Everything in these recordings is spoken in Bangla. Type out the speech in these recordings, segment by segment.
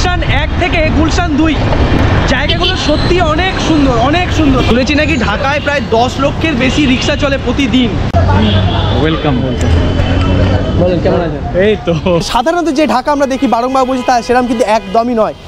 গুলশান 1 থেকে গুলশান 2 জায়গাগুলো সত্যি অনেক সুন্দর, অনেক সুন্দর। শুনেছি নাকি ঢাকায় প্রায় 10 লক্ষের বেশি রিক্সা চলে প্রতিদিন। ওয়েলকাম। বলেন কেমন আছেন? এই তো সাধারণত যে ঢাকা আমরা দেখি বারংবার বলছি তা সেরকম কিন্তু একদমই নয়।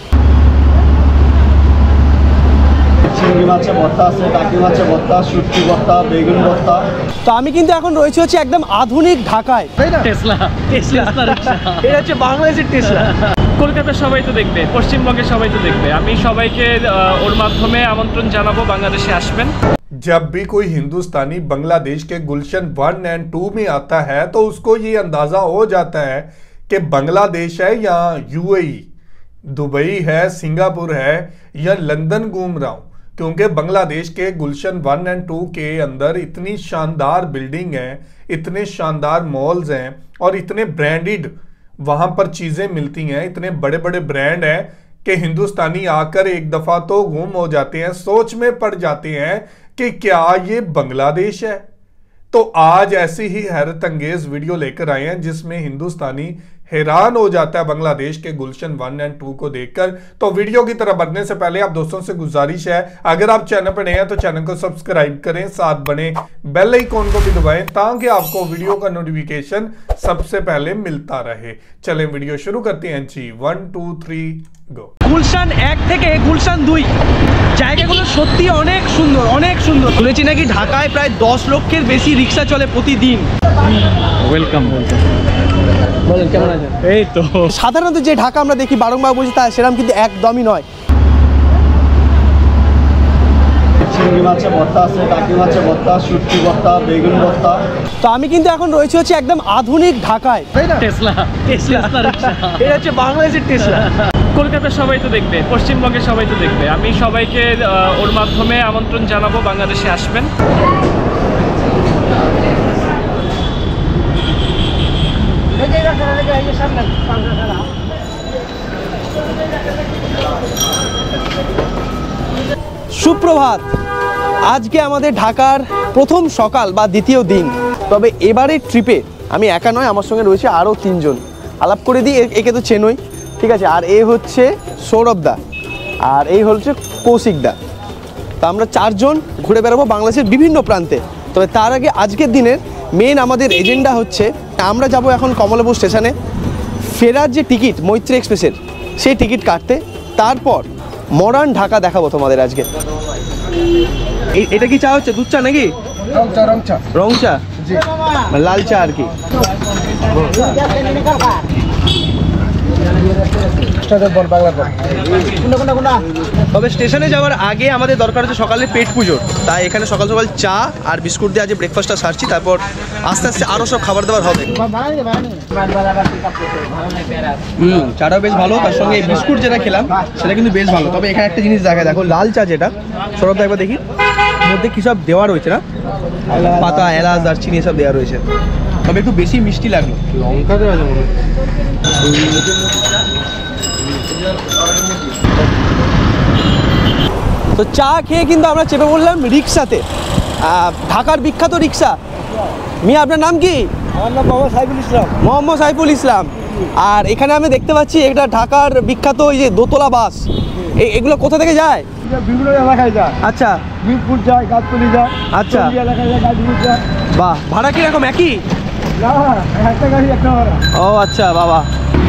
চিংড়ি মাছের ভর্তা আছে, টাকি মাছের ভর্তা, শুটকি ভর্তা, বেগুন ভর্তা। তো আমি কিন্তু এখন রয়েছে হচ্ছে একদম আধুনিক ঢাকায়, তাই না? Tesla rickshaw. এটা হচ্ছে বাংলাদেশের টেসলা। কলকাতার সবাই তো দেখবে, পশ্চিমবঙ্গের সবাই তো দেখবে। আমি সবাইকে ওর মাধ্যমে আমন্ত্রণ জানাবো, বাংলাদেশে আসবেন। जब भी कोई हिंदुस्तानी बांग्लादेश के गुलशन 1 और 2 में आता है तो उसको ये अंदाज़ा हो जाता है कि बांग्लादेश है या यूएई, दुबई है, सिंगापुर है या लंदन घूम रहा हूँ, क्योंकि बांग्लादेश के गुलशन 1 और 2 के अंदर इतनी शानदार बिल्डिंग हैं, इतने शानदार मॉल्स हैं और इतने ब्रांडेड वहाँ पर चीज़ें मिलती हैं, इतने बड़े बड़े ब्रांड हैं कि हिंदुस्तानी आकर एक दफ़ा तो गुम हो जाते हैं, सोच में पड़ जाते हैं कि क्या ये बांग्लादेश है। तो आज ऐसी ही हैरत अंगेज वीडियो लेकर आए हैं जिसमें हिंदुस्तानी हैरान हो जाता है बांग्लादेश के गुलशन 1 और 2 को देखकर। तो वीडियो की तरफ बढ़ने से पहले आप दोस्तों से गुजारिश है, अगर आप चैनल पर नए हैं तो चैनल को सब्सक्राइब करें, साथ बने बेल आइकॉन को भी दबाएं ताकि आपको वीडियो का नोटिफिकेशन सबसे पहले मिलता रहे। चलें वीडियो शुरू करते हैं जी। 1 2 3 गो। গুলশান 1 থেকে গুলশান 2 জায়গাগুলো সত্যি অনেক সুন্দর, অনেক সুন্দর। শুনেছি নাকি ঢাকায় প্রায় 10 লক্ষের বেশি রিক্সা চলে প্রতিদিন। ওয়েলকাম। বলেন কেমন আছেন? এই তো সাধারণত যে ঢাকা আমরা দেখি বারংবার বলছি তা সেরকম কিন্তু একদমই নয়। চিংড়ি মাছের ভর্তা আছে, টাকি মাছের ভর্তা, শুটকি ভর্তা, বেগুন ভর্তা। তো আমি কিন্তু এখন রয়েছে হচ্ছে একদম আধুনিক ঢাকায়, তাই না? Tesla rickshaw. এটা হচ্ছে বাংলাদেশের টেসলা। কলকাতার সবাই তো দেখবে, পশ্চিমবঙ্গের সবাই তো দেখবে। আমি সবাইকে ওর মাধ্যমে আমন্ত্রণ জানাবো, বাংলাদেশে আসবেন। সুপ্রভাত। আজকে আমাদের ঢাকার প্রথম সকাল বা দ্বিতীয় দিন। তবে এবারের ট্রিপে আমি একা নয়, আমার সঙ্গে রয়েছে আরও 3 জন। আলাপ করে দিই, একে তো চেনই, ঠিক আছে? আর এ হচ্ছে সৌরভ দা, আর এই হচ্ছে কৌশিক দা। তো আমরা 4 জন ঘুরে বেড়াবো বাংলাদেশের বিভিন্ন প্রান্তে। তবে তার আগে আজকের দিনের মেন আমাদের এজেন্ডা হচ্ছে আমরা যাব এখন কমলাপুর স্টেশনে ফেরার যে টিকিট মৈত্রী এক্সপ্রেসের, সেই টিকিট কাটতে। তারপর মডার্ন ঢাকা দেখাবো তোমাদের আজকে। এটা কি চা হচ্ছে? দুধ চা নাকি? রং চা, লাল চা আর কি। তবে স্টেশনে যাওয়ার আগে আমাদের দরকার হচ্ছে সকালে পেট পুজোর, তাই এখানে সকাল সকাল চা আর বিস্কুট দিয়ে আজ ব্রেকফাস্টটা সারছি। তারপর আস্তে আস্তে আরও সব খাবার দাবার হবে। চাটাও বেশ ভালো, তার সঙ্গে বিস্কুট যেটা খেলাম সেটা কিন্তু বেশ ভালো। তবে এখানে একটা জিনিস দেখা, দেখো লাল চা যেটা, সৌরভদা একবার দেখি মধ্যে কী সব দেওয়া রয়েছে না, পাতা, এলাচ, দারচিনি এসব দেওয়া রয়েছে। তবে একটু বেশি মিষ্টি লাগলো। লঙ্কা দেওয়া যাবে। তো চা খেয়ে কিন্তু আমরা চেপে পড়লাম রিক্সাতে, ঢাকার বিখ্যাত রিক্সা। মিয়া, আপনার নাম কি? আমার নাম মোহাম্মদ সাইফুল ইসলাম। মোহাম্মদ সাইফুল ইসলাম। আর এখানে আমি দেখতে পাচ্ছি এটা ঢাকার বিখ্যাত ওই যে দোতলা বাস, এগুলো কোথা থেকে যায়? বিভিন্ন এলাকায় যায়। আচ্ছা, মিরপুর যায়, গাছতলি যায়। আচ্ছা, এলাকায় যায়, গাজীপুর যায়। বাহ, ভাড়া কিরকম? একই? না, একটা গাড়ি একটা ভাড়া। ও আচ্ছা বাবা।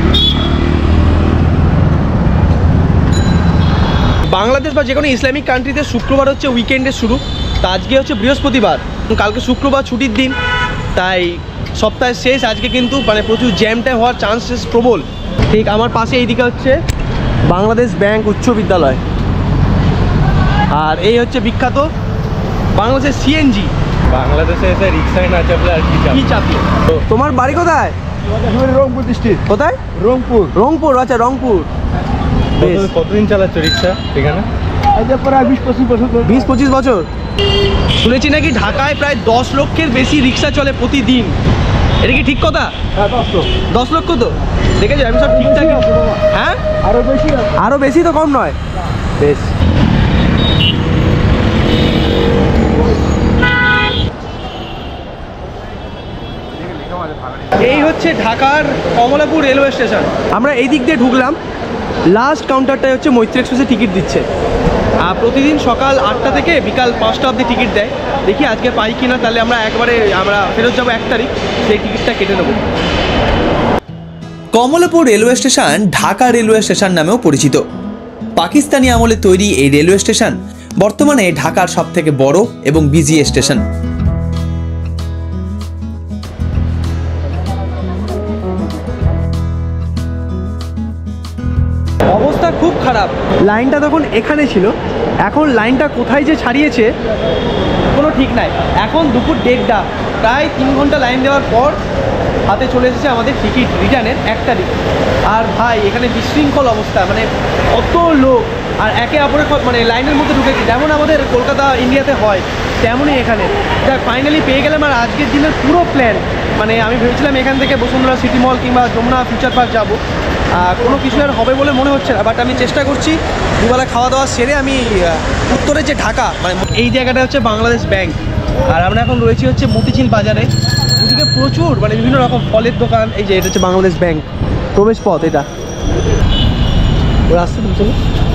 বাংলাদেশ বা যে কোনো ইসলামিক কান্ট্রিতে শুক্রবার হচ্ছে উইকেন্ডের শুরু। তা আজকে হচ্ছে বৃহস্পতিবার, কালকে শুক্রবার ছুটির দিন, তাই সপ্তাহের শেষ। আজকে কিন্তু মানে প্রচুর জ্যামটা হওয়ার চান্সেস প্রবল। ঠিক আমার পাশে এইদিকে হচ্ছে বাংলাদেশ ব্যাংক উচ্চ বিদ্যালয়, আর এই হচ্ছে বিখ্যাত বাংলাদেশের সিএনজি। বাংলাদেশে এসে রিক্সায় না চাপলে আর কি চাপলে। তোমার বাড়ি কোথায়? রংপুর ডিস্ট্রিক্ট। কোথায়? রংপুর। রংপুর, আচ্ছা রংপুর। কতদিন চালাচ্ছ রিক্সা এখানে? প্রায় 20-25 বছর। 20-25 বছর। শুনেছি নাকি ঢাকায় প্রায় 10 লক্ষের বেশি রিক্সা চলে প্রতিদিন। এটা কি ঠিক কথা? হ্যাঁ, 10 লক্ষ তো দেখেছি আমি, সব ঠিকঠাক। হ্যাঁ, আরো বেশি তো, কম নয়। বেশ, এই হচ্ছে ঢাকার কমলাপুর রেলওয়ে স্টেশন। আমরা এই দিক দিয়ে ঢুকলাম, লাস্ট কাউন্টারটাই হচ্ছে মৈত্রী এক্সপ্রেসে টিকিট দিচ্ছে। আর প্রতিদিন সকাল 8টা থেকে বিকাল 5টা অবধি টিকিট দেয়। দেখি আজকে পাই কিনা, তাহলে আমরা ফেরত যাবো 1 তারিখ, সেই টিকিটটা কেটে নেবো। Kamalapur railway station Dhaka railway station নামেও পরিচিত। পাকিস্তানি আমলে তৈরি এই রেলওয়ে স্টেশন বর্তমানে ঢাকার সবথেকে বড় এবং বিজি স্টেশন। অবস্থা খুব খারাপ। লাইনটা তখন এখানে ছিল, এখন লাইনটা কোথায় যে ছাড়িয়েছে কোনো ঠিক নাই। এখন দুপুর 1:30, প্রায় 3 ঘন্টা লাইন দেওয়ার পর হাতে চলে এসেছে আমাদের টিকিট রিটার্নের 1 তারিখ। আর ভাই এখানে বিশৃঙ্খল অবস্থা, মানে অত লোক আর একে অপরের মানে লাইনের মধ্যে ঢুকেছি, যেমন আমাদের কলকাতা ইন্ডিয়াতে হয় তেমনই এখানে। যাক ফাইনালি পেয়ে গেলাম। আর আজকের দিনের পুরো প্ল্যান, মানে আমি ভেবেছিলাম এখান থেকে বসুন্ধরা সিটি মল কিংবা যমুনা ফিউচার পার্ক যাবো, কোনো কিছু আর হবে বলে মনে হচ্ছে না। বাট আমি চেষ্টা করছি দুবেলা খাওয়া দাওয়া সেরে আমি উত্তরে যে ঢাকা, মানে এই জায়গাটা হচ্ছে বাংলাদেশ ব্যাংক, আর আমরা এখন রয়েছি হচ্ছে মতিঝিল বাজারে। এদিকে প্রচুর মানে বিভিন্ন রকম ফলের দোকান। এই যে এটা হচ্ছে বাংলাদেশ ব্যাংক প্রবেশ পথ, এটা রাস্তা চলো।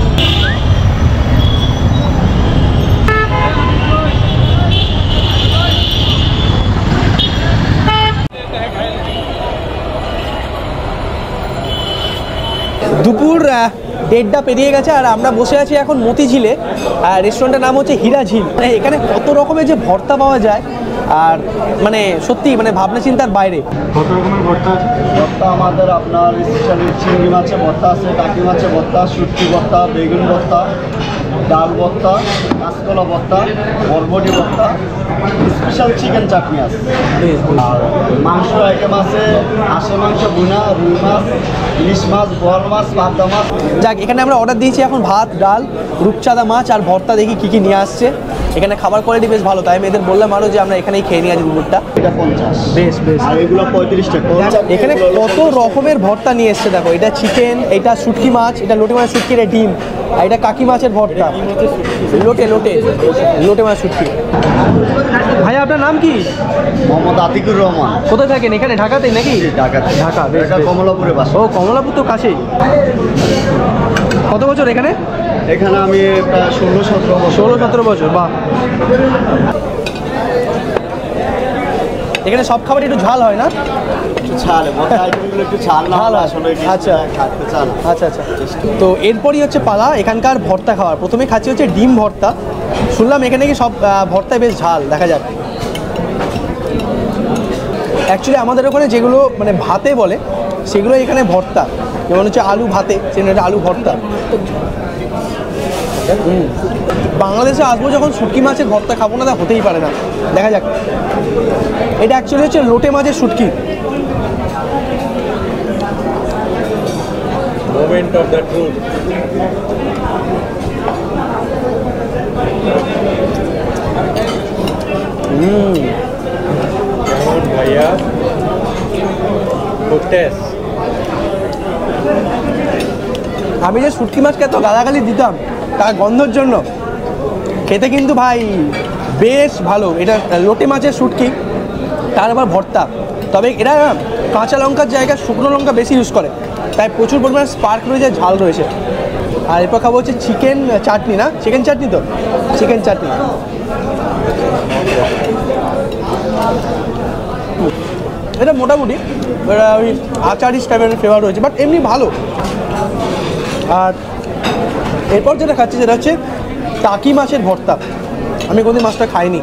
দুপুর 1:30 পেরিয়ে গেছে আর আমরা বসে আছি এখন মতিঝিলে। রেস্টুরেন্টের নাম হচ্ছে হীরাঝিল। মানে এখানে কত রকমের যে ভর্তা পাওয়া যায়, আর মানে সত্যি মানে ভাবনা চিন্তার বাইরে। কত রকমের ভর্তা আছে? ভর্তা আমাদের আপনার স্পেশালি চিংড়ি মাছের ভর্তা আছে, টাকি মাছের ভর্তা, শুটকি ভর্তা, বেগুন ভর্তা, ডাল ভর্তা, কাঁচকলা ভর্তা, বরবটি ভর্তা, স্পেশাল চিকেন চাটনি আছে। আর মাংস আইটেম আছে হাঁসের মাংস, বুনা, রুই মাছ, ইলিশ মাছ, বোয়াল মাছ, পাবদা মাছ। যাক এখানে আমরা অর্ডার দিয়েছি এখন ভাত, ডাল, রূপচাঁদা মাছ আর ভর্তা। দেখি কী কী নিয়ে আসছে। এখানে খাবার কোয়ালিটি বেশ ভালো, তাই আমি এদের বললাম আরও যে আমরা এখানেই খেয়ে নিই আজ দুপুরটা। এটা 50, বেশ বেশ। আর এগুলো 35 টাকা। এখানে কত রকমের ভর্তা নিয়ে এসছে দেখো। এটা চিকেন, এটা শুটকি মাছ, এটা লোটে মাছ শুটকি, এটা ডিম, আর এটা কাকি মাছের ভর্তা, লোটে লোটে লোটে মাছ শুটকি। ভাই আপনার নাম কি? মোহাম্মদ আতিকুর রহমান। কোথায় থাকেন? এখানে ঢাকাতেই নাকি? ঢাকাতে। ঢাকা, বেশ এটা বেশ। কমলাপুরে বাসা। ও কমলাপুর তো কাছেই। কত বছর এখানে? এখানে আমি প্রায় 16-17 বছর। 16-17 বছর, বাহ। এখানে সব খাবার একটু ঝাল হয় না? একটু ঝাল, ভর্তা আইটেমগুলো একটু ঝাল না হলে আসলে কিছু আচ্ছা খাতে চান। আচ্ছা আচ্ছা। তো এরপরই হচ্ছে পালা এখানকার ভর্তা খাওয়ার। প্রথমে খাচ্ছি হচ্ছে ডিম ভর্তা। শুনলাম এখানে কি সব ভর্তায় বেশ ঝাল, দেখা যাক। অ্যাকচুয়ালি আমাদের ওখানে যেগুলো মানে ভাতে বলে সেগুলো এখানে ভর্তা, যেমন হচ্ছে আলু ভাতে, সেটা আলু ভর্তা। বাংলাদেশে আসবো যখন শুটকি মাছের ভর্তা খাবো না, তা হতেই পারে না। দেখা যাক। এটা অ্যাকচুয়ালি হচ্ছে লোটে মাছের শুটকি। Moment of the truth. ভাইয়া আমি যে শুটকি মাছকে এত গালাগালি দিতাম তার গন্ধর জন্য, খেতে কিন্তু ভাই বেশ ভালো। এটা লোটে মাছের শুটকি, তার আবার ভর্তা। তবে এরা কাঁচা লঙ্কার জায়গায় শুকনো লঙ্কা বেশি ইউজ করে, তাই প্রচুর পরিমাণে স্পার্ক রয়েছে, ঝাল রয়েছে। আর এরপর খাবো হচ্ছে চিকেন চাটনি, না চিকেন চাটনি তো, চিকেন চাটনি। এটা মোটামুটি এটা ওই আচারিস টাইপের ফ্লেভার রয়েছে, বাট এমনি ভালো। আর এরপর যেটা খাচ্ছি সেটা হচ্ছে টাকি মাছের ভর্তা। আমি কোনোদিন মাছটা খাইনি।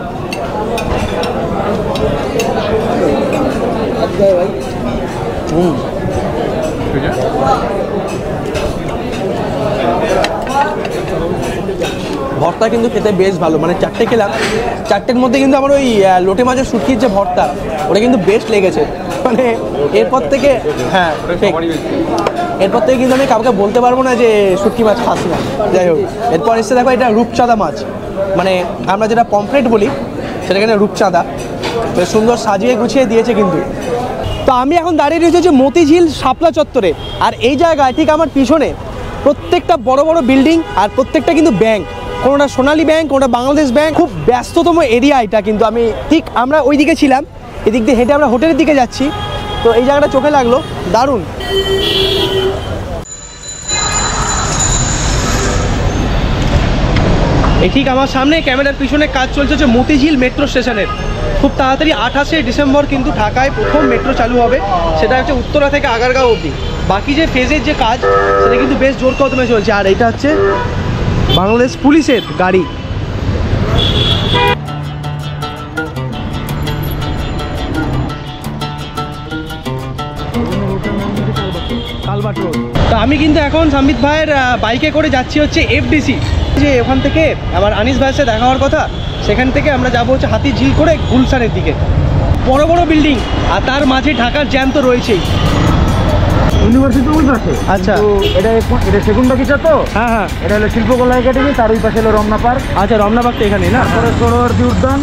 ভর্তা কিন্তু খেতে বেশ ভালো, মানে 4টে খেলাম, 4টের মধ্যে কিন্তু আমার ওই লোটে মাছের শুটকির যে ভর্তা ওটা কিন্তু বেস্ট লেগেছে। মানে এরপর থেকে হ্যাঁ এরপর থেকে কিন্তু আমি কাউকে বলতে পারবো না যে শুটকি মাছ খাস না। যাই হোক, এরপর এসে দেখো এটা রূপচাঁদা মাছ, মানে আমরা যেটা পমফ্রেট বলি সেটা এখানে রূপচাঁদা। বেশ সুন্দর সাজিয়ে গুছিয়ে দিয়েছে কিন্তু। তো আমি এখন দাঁড়িয়ে রয়েছি হচ্ছে মতিঝিল শাপলা চত্বরে। আর এই জায়গায় ঠিক আমার পিছনে প্রত্যেকটা বড় বড় বিল্ডিং, আর প্রত্যেকটা কিন্তু ব্যাংক। কোনোটা সোনালী ব্যাংক, কোনোটা বাংলাদেশ ব্যাংক। খুব ব্যস্ততম এরিয়া এটা কিন্তু। আমি ঠিক আমরা ওই দিকে ছিলাম, এদিক দিয়ে হেঁটে আমরা হোটেলের দিকে যাচ্ছি। তো এই জায়গাটা চোখে লাগলো, দারুণ। এই ঠিক আমার সামনে ক্যামেরার পিছনে কাজ চলছে হচ্ছে মতিঝিল মেট্রো স্টেশনের। খুব তাড়াতাড়ি 28শে ডিসেম্বর কিন্তু ঢাকায় প্রথম মেট্রো চালু হবে, সেটা হচ্ছে উত্তরা থেকে আগারগাঁও অবধি। বাকি যে ফেজের যে কাজ সেটা কিন্তু বেশ জোর কদমে চলছে। আর এটা হচ্ছে বাংলাদেশ পুলিশের গাড়ি। Culvert road. তো আমি কিন্তু এখন সম্বিত ভাইয়ের বাইকে করে যাচ্ছি হচ্ছে এফডিসি, যে ওখান থেকে আমার আনিস ভাইয়ের সাথে দেখা হওয়ার কথা, সেখান থেকে আমরা যাবো হচ্ছে হাতিঝিল করে গুলশানের দিকে। বড় বড় বিল্ডিং আর তার মাঝে ঢাকার জ্যাম তো রয়েছেই। ইউনিভার্সিটি ওই পাশে, আচ্ছা এটা সেগুন বাগিচা তো। হ্যাঁ হ্যাঁ, এটা হলো শিল্পকলা একাডেমি, তার ওই পাশে হলো রমনা পার্ক। আচ্ছা রমনা পার্ক তো এখানে না? তারপরে সরোয়ার্দী উদ্যান।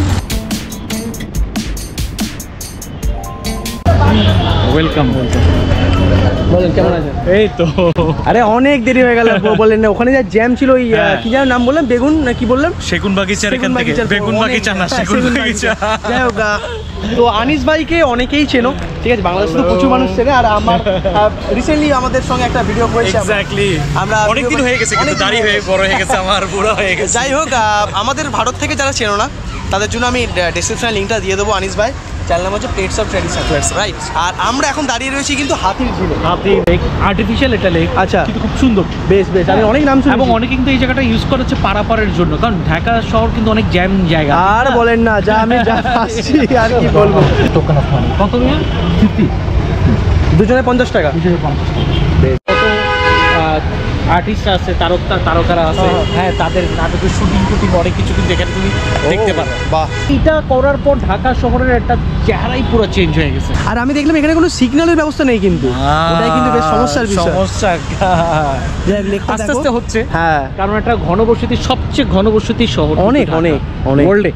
ওয়েলকাম। বলেন কেমন আছেন? এই তো আরে অনেক দেরি হয়ে গেল। বললেন না ওখানে যা জ্যাম ছিল, ওই কি যেন নাম বললেন, বেগুন না কি বললাম? সেগুন বাগিচার এখান থেকে বেগুন বাগিচা না, সেগুন বাগিচা। যাই হোক, তো আনিস ভাইকে অনেকেই চেনো, ঠিক আছে, বাংলাদেশে তো প্রচুর মানুষ চেনে। আর আমার রিসেন্টলি আমাদের সঙ্গে একটা ভিডিও করেছি এক্স্যাক্টলি। আমরা অনেক দিন হয়ে গেছে, কিন্তু দাড়ি হয়ে বড় হয়ে গেছে, আমার বুড়া হয়ে গেছে। যাই হোক, আমাদের ভারত থেকে যারা চেনো না তাদের জন্য আমি ডেসক্রিপশনে লিঙ্কটা দিয়ে দেবো। আনিস ভাই চ্যানেল নাম হচ্ছে প্লেটস অফ ট্র্যাডিশন, রাইট? আর আমরা এখন দাঁড়িয়ে রয়েছি কিন্তু হাতির ঝিলে। হাতি লেক, আর্টিফিশিয়াল এটা লেক, আচ্ছা, কিন্তু খুব সুন্দর। বেশ বেশ, আমি অনেক নাম শুনেছি এবং অনেকে কিন্তু এই জায়গাটা ইউজ করা হচ্ছে পারাপারের জন্য, কারণ ঢাকা শহর কিন্তু অনেক জ্যাম জায়গা। আর বলেন না, যা আমি যা আসছি আর কি বলবো। টোকেন অফ মানি কত নিয়ে? 50, দুজনে 50 টাকা। কত আর্টিস্ট আছে, তারকারা আছে, হ্যাঁ, তাদের নাটকের শুটিং অনেক কিছু কিন্তু এখানে তুমি দেখতে পারো। বাহ, এটা করার পর ঢাকা শহরের একটা চেহারাই পুরো চেঞ্জ হয়ে গেছে। আর আমি দেখলাম এখানে কোনো সিগন্যালের ব্যবস্থা নেই কিন্তু, ওটাই কিন্তু বেশ সমস্যার বিষয়। সমস্যা আস্তে আস্তে হচ্ছে, হ্যাঁ, কারণ এটা ঘনবসতি, সবচেয়ে ঘনবসতি শহর অনেক অনেক অনেক ওয়ার্ল্ডে।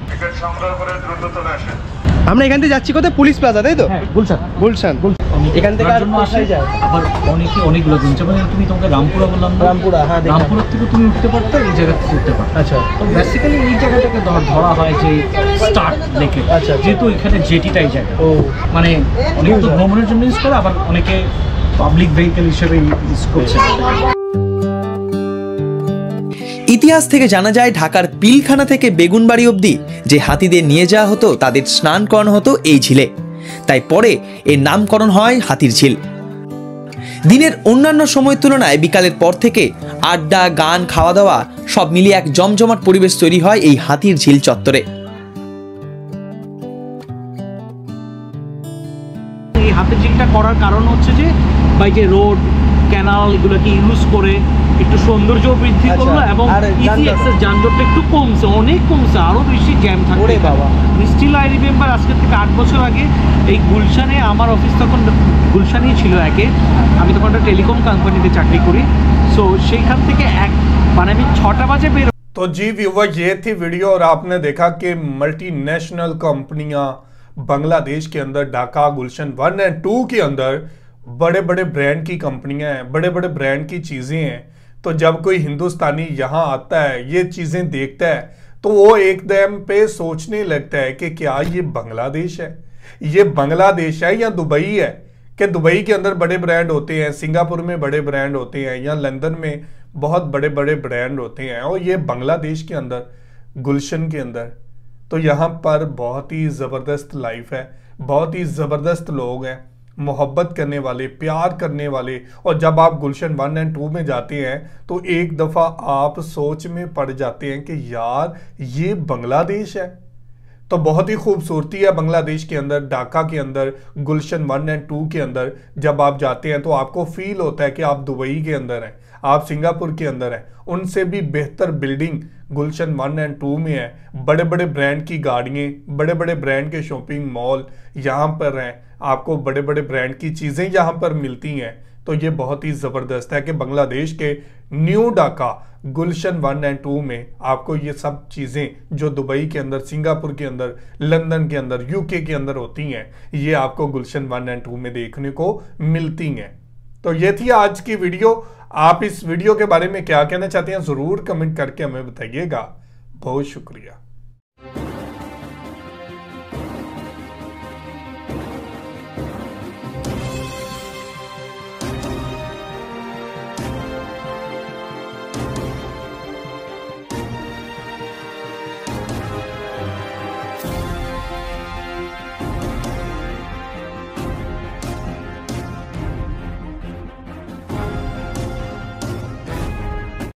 আমরা এখান থেকে যাচ্ছি কোথায়? পুলিশ প্লাজা, তাই তো? গুলশান। গুলশান এখান থেকে আর কোথায় যায়? আবার অনেকগুলো জিনিস, মানে তুমি তোমাকে রামপুরা বললাম না? রামপুরা, হ্যাঁ, দেখলাম। রামপুরা থেকে তুমি উঠতে পারতে, এই জায়গা থেকে উঠতে পারতে। আচ্ছা, তো বেসিক্যালি এই জায়গাটাকে ধরা হয় যে স্টার্ট লেকে। আচ্ছা, যেহেতু এখানে জেটিটাই জায়গা, ও মানে অনেকে তো ভ্রমণের জন্য ইউজ করে, আবার অনেকে পাবলিক ভেহিকেল হিসেবে ইউজ করছে। ইতিহাস থেকে জানা যায় ঢাকার পিলখানা থেকে বেগুনবাড়ি অবধি যে হাতিদের নিয়ে যাওয়া হতো তাদের স্নান করানো হতো এই ঝিলে, তাই পরে এর নামকরণ হয় হাতির ঝিল। দিনের অন্যান্য সময়ের তুলনায় বিকালের পর থেকে আড্ডা, গান, খাওয়া দাওয়া সব মিলিয়ে এক জমজমাট পরিবেশ তৈরি হয় এই হাতির ঝিল চত্বরে। এই হাতির ঝিলটা করার কারণ হচ্ছে যে বাই যে রোড, ক্যানাল এগুলোকে ইউজ করে একটু সৌন্দর্য বৃদ্ধি করলো, এবং ইজি অ্যাক্সেস, যানজটটা একটু কমছে, অনেক কমছে, আরো বেশি জ্যাম থাকে। ওরে বাবা, স্টিল আই রিমেম্বার আজকে থেকে 8 বছর আগে এই গুলশানে, আমার অফিস তখন গুলশানেই ছিল একে, আমি তখন একটা টেলিকম কোম্পানিতে চাকরি করি। সো সেইখান থেকে মানে আমি 6টা বাজে বের। तो जी व्यूवर, ये थी वीडियो और आपने देखा कि मल्टीनेशनल कंपनियां बांग्लादेश के अंदर ढाका गुलशन 1 और 2 के अंदर बड़े बड़े ब्रांड की कंपनियां हैं, बड़े बड़े ब्रांड की चीज़ें हैं। तो जब कोई हिंदुस्तानी यहाँ आता है, ये चीज़ें देखता है, तो वो एकदम पे सोचने लगता है कि क्या ये बांग्लादेश है, ये बांग्लादेश है या दुबई है। कि दुबई के अंदर बड़े ब्रांड होते हैं, सिंगापुर में बड़े ब्रांड होते हैं, या लंदन में बहुत बड़े बड़े ब्रांड होते हैं, और ये बांग्लादेश के अंदर गुलशन के अंदर तो यहाँ पर बहुत ही ज़बरदस्त लाइफ है, बहुत ही ज़बरदस्त लोग हैं, मोहब्बत करने वाले, प्यार करने वाले। और जब आप गुलशन 1 और 2 में जाते हैं तो एक दफ़ा आप सोच में पड़ जाते हैं कि यार ये बांग्लादेश है। तो बहुत ही खूबसूरती है बांग्लादेश के अंदर, ढाका के अंदर, गुलशन 1 और 2 के अंदर। जब आप जाते हैं तो आपको फील होता है कि आप दुबई के अंदर हैं, आप सिंगापुर के अंदर हैं। उनसे भी बेहतर बिल्डिंग गुलशन 1 और 2 में है, बड़े बड़े ब्रांड की गाड़ियाँ, बड़े बड़े ब्रांड के शॉपिंग मॉल यहाँ पर हैं, आपको बड़े बड़े ब्रांड की चीज़ें यहाँ पर मिलती हैं। तो ये बहुत ही ज़बरदस्त है कि बांग्लादेश के न्यू ढाका गुलशन 1 और 2 में आपको ये सब चीज़ें जो दुबई के अंदर, सिंगापुर के अंदर, लंदन के अंदर, यूके के अंदर होती हैं, ये आपको गुलशन 1 और 2 में देखने को मिलती हैं। तो ये थी आज की वीडियो। आप इस वीडियो के बारे में क्या कहना चाहते हैं ज़रूर कमेंट करके हमें बताइएगा। बहुत शुक्रिया।